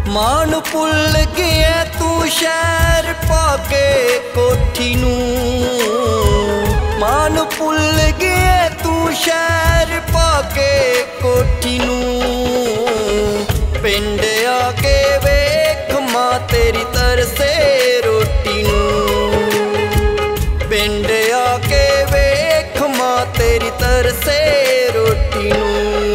मां नूं भुल गया तू शहर पाके कोठी नूं। मां नूं भुल गया तू शहर पाके कोठी नूं। पिंड आके वेख मां तेरी तरसे रोटी नूं। पिंड आके वेख मां तेरी तरसे रोटी नूं।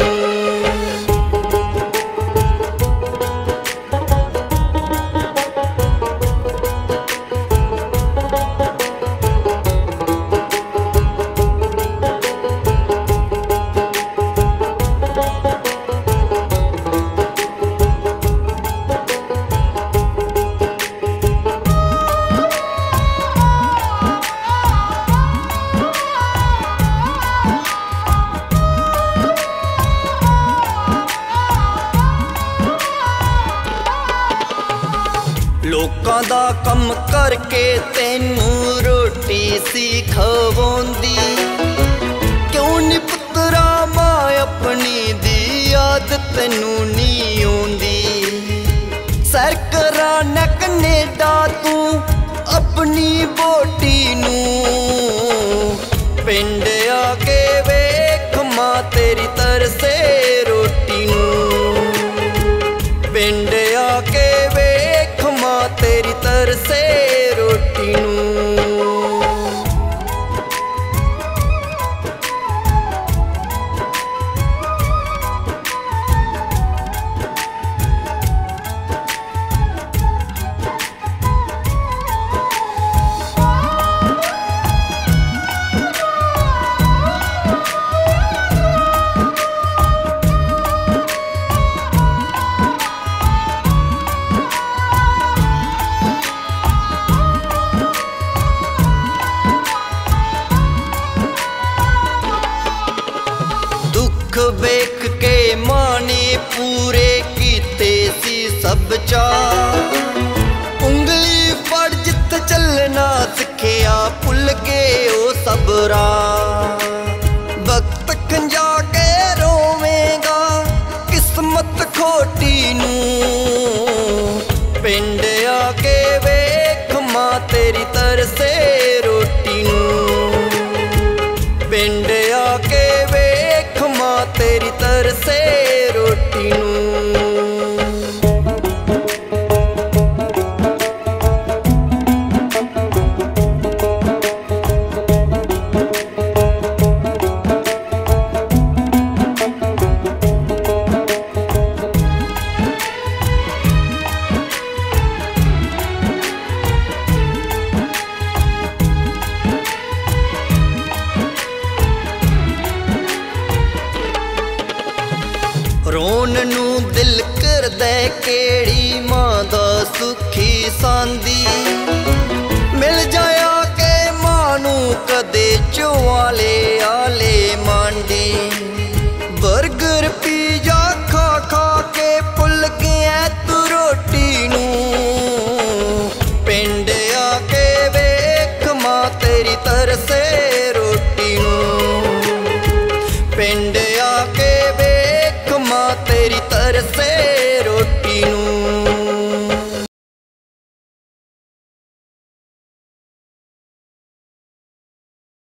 लोकां दा कम करके तैनू रोटी सी खवाउंदी। क्यों नी पुत्तरा मां अपनी दी आदत तैनू नी आउंदी। सैर कराना कनेडा तू अपनी बोटी नूं। पिंड आके वेख मां तेरी तरसे रोटी नूं। पिंड आके वेख मां तेरी तरसे रोटी नूं। वेख के मां ने पूरे कीते सी सब चाह। उंगली फड़ जित चलना सिखिया भुल के ओ सब राह। वक्त खंजा के रोवेगा किस्मत खोटी नूं। पिंड आके वेख मां तेरी तरसे रोटी नूं। पिंड आके वेख मां तेरी तरसे रोटी नूं। रोन नू दिल करदे केड़ी मां दा सुखी सांदी। मिल जाया के मां नू कदे चुवाले